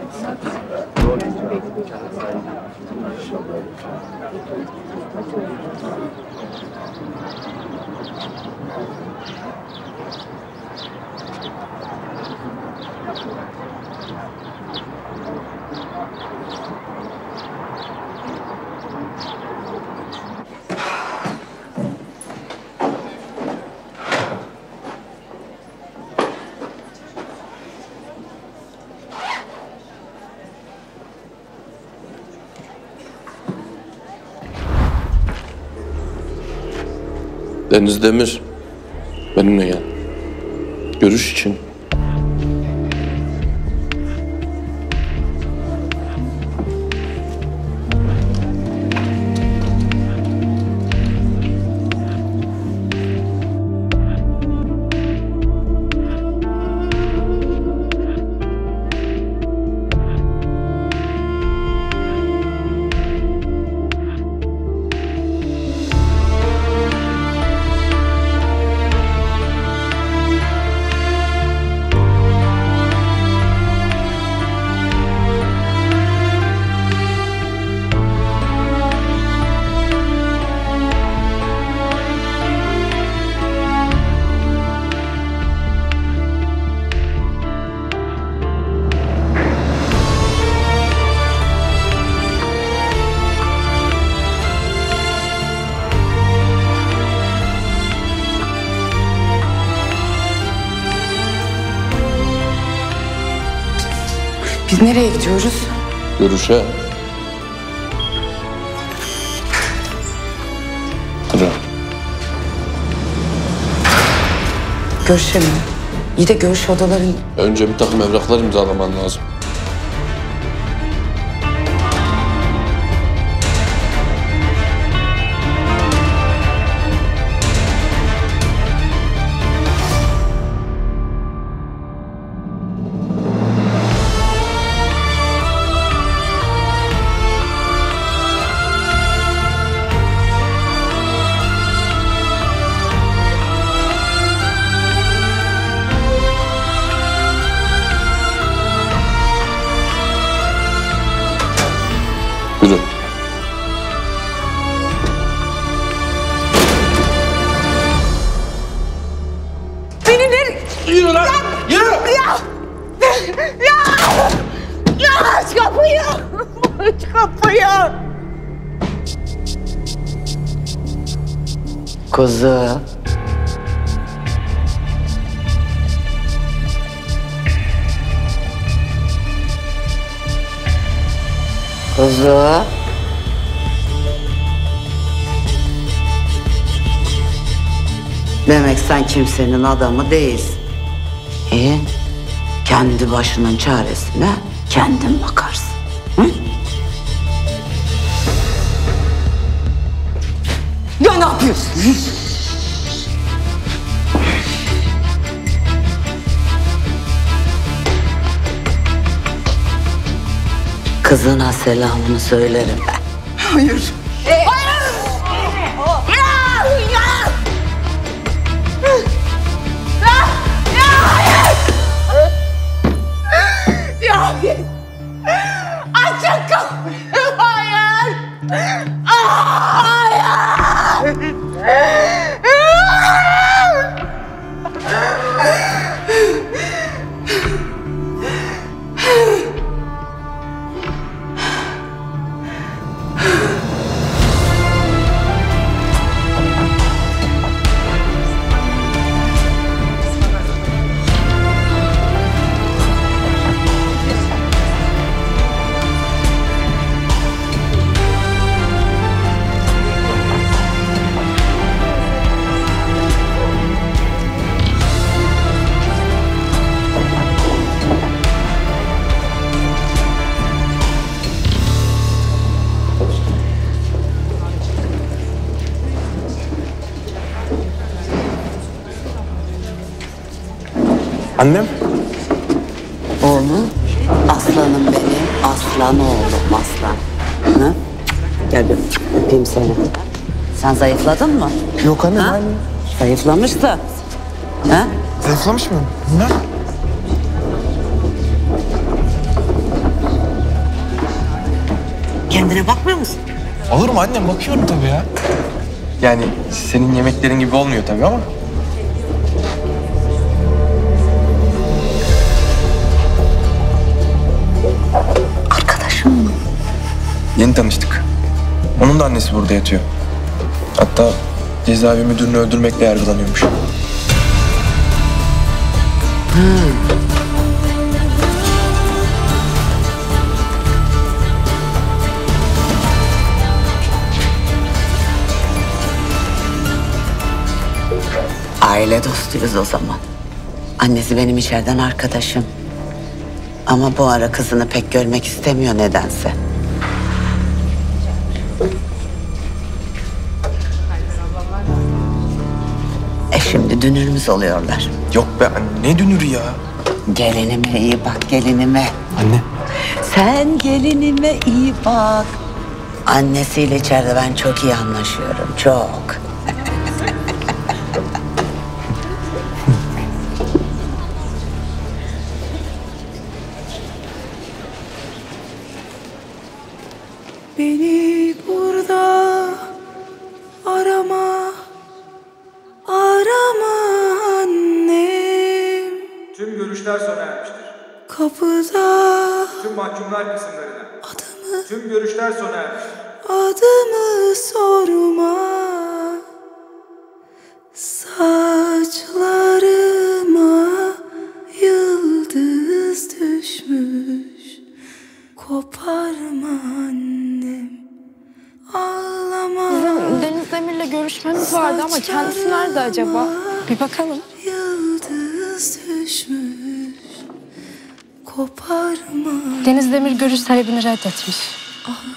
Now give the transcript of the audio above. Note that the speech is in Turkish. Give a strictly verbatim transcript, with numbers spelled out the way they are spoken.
Deniz Demir, benimle gel. Görüş için. Biz nereye gidiyoruz? Görüşe. Hadi. Görüşe mi? İyi de görüş odaların... Önce bir takım evraklar imzalaman lazım. Yürü. Beni nereye... Yürü lan! Yürü! Ya! Ya! Ya aç kapıyı! Aç kapıyı! Kuzu. Kuzu. Demek sen kimsenin adamı değilsin. İyi. Kendi başının çaresine kendin bakarsın. Hı? Ya ne yapıyorsun? Kızına selamını söylerim ben. Hayır. Hayır! Ya! Ya! Ya! Ya! Hayır! Ya! Açın kapıyı! Hayır! Hayır! Annem? Oğlum, aslanım benim, aslan oğlum, aslan. Hı? Gel bir öpeyim seni. Sen zayıfladın mı? Yok anne. Ha? Zayıflamış da. Ha? Zayıflamış mı? Ne? Kendine bakmıyor musun? Olur mu annem? Bakıyorum tabii ya. Yani senin yemeklerin gibi olmuyor tabii ama. Arkadaşım mı? Yeni tanıştık. Onun da annesi burada yatıyor. Hatta cezaevi müdürünü öldürmekle yargılanıyormuş. Aile dostuyuz o zaman. Annesi benim içeriden arkadaşım. Ama bu ara kızını pek görmek istemiyor nedense. E şimdi dünürümüz oluyorlar. Yok be anne, ne dünürü ya? Gelinime iyi bak, gelinime. Anne. Sen gelinime iyi bak. Annesiyle içeride ben çok iyi anlaşıyorum, çok. Beni burada arama, arama annem. Tüm görüşler sona ermiştir. Kapıda Tüm mahkumlar kısımlarına. adımı, Tüm görüşler sona ermiştir. adımı sorma. Saçlarıma yıldız düşmüş. Koparma annem, ağlama. Bizim Deniz Demir'le görüşmemiz vardı ama kendisi nerede acaba? Bir bakalım. Yıldız düşmüş, koparma. Deniz Demir görüş talebini reddetmiş. Ah